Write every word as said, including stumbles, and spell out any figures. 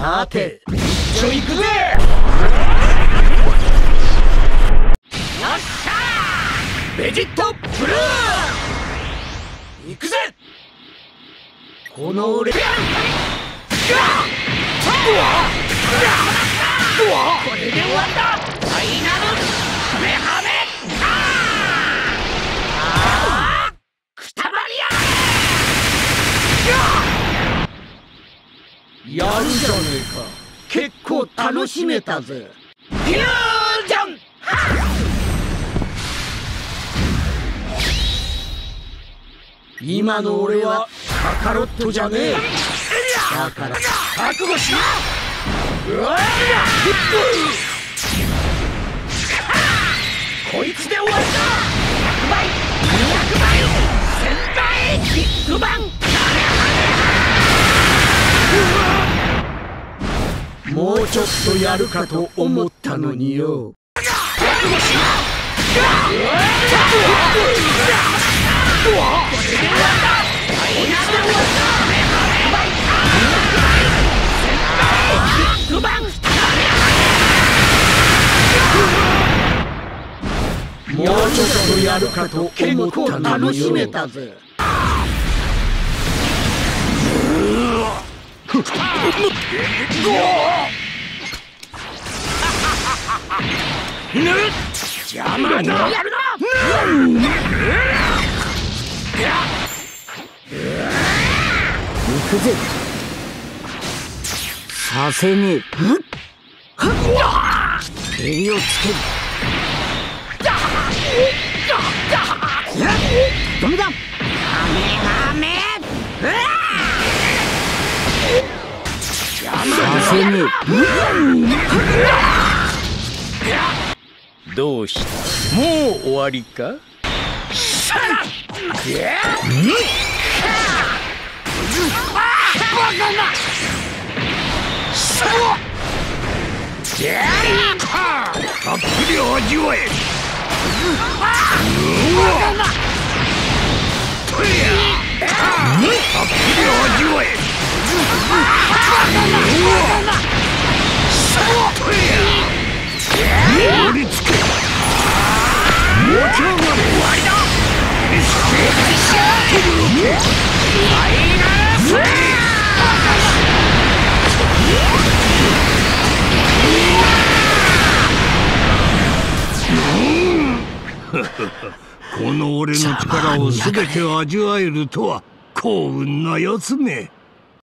さて一緒行くぜ。よっしゃーベジットブルー行くぜ。この俺これで終わった。ファイナルカメハメああくたばりやがれ。やるじゃねえか。結構楽しめたぜ。フュージョン今の俺はカカロットじゃねえ。だから覚悟しな。うわーこいつで終わりだ。ひゃくばいにひゃくばいせんばいビッグバン。もうちょっとやるかと思ったのによ。覚悟しな。うわーこれで終わった。こいつで終わった。もうちょっとやるかと思ったのによ。楽しめたぜ。邪魔だ。やるな。行くぜ。させねえ。襟をつける。ダメだ。ハメハメ。させねえ。どうした。もう終わりか。たっぷり味わえ。たっぷり味わえ。盛り付け。もう今日まで終わりだ。この俺の力を全て味わえるとは幸運なやつめ。